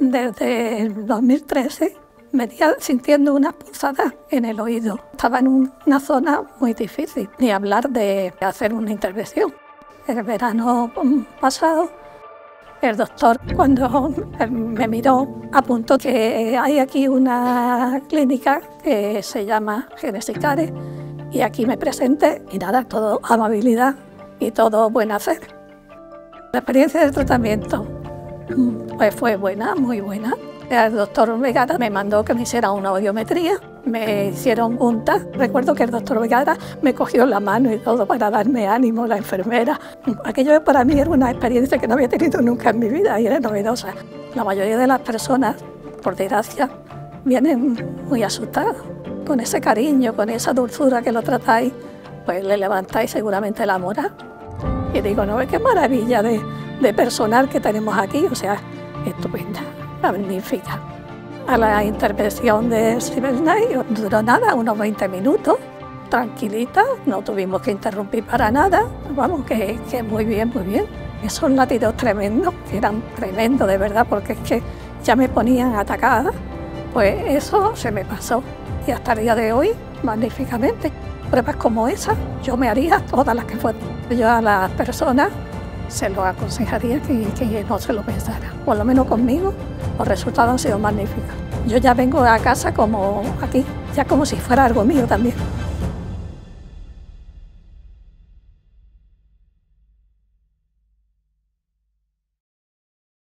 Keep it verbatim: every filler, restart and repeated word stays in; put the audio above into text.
Desde el dos mil trece venía sintiendo unas pulsadas en el oído. Estaba en una zona muy difícil, ni hablar de hacer una intervención. El verano pasado, el doctor, cuando me miró, apuntó que hay aquí una clínica que se llama Genesicare y aquí me presenté y nada, todo amabilidad y todo buen hacer. La experiencia del tratamiento pues fue buena, muy buena. El doctor Vegara me mandó que me hiciera una audiometría, me hicieron puntas. Recuerdo que el doctor Vegara me cogió la mano y todo para darme ánimo, la enfermera. Aquello para mí era una experiencia que no había tenido nunca en mi vida y era novedosa. La mayoría de las personas, por desgracia, vienen muy asustadas. Con ese cariño, con esa dulzura que lo tratáis, pues le levantáis seguramente la moral. Y digo, no, qué maravilla de, de personal que tenemos aquí, o sea, estupenda, magnífica. A la intervención de Cyberknife duró nada, unos veinte minutos, tranquilita, no tuvimos que interrumpir para nada, vamos, que, que muy bien, muy bien. Esos latidos tremendos, que eran tremendos de verdad, porque es que ya me ponían atacada, pues eso se me pasó. Y hasta el día de hoy, magníficamente. Pruebas como esa, yo me haría todas las que fueran. Yo a las personas se lo aconsejaría que, que no se lo pensara. Por lo menos conmigo, los resultados han sido magníficos. Yo ya vengo a casa como aquí, ya como si fuera algo mío también.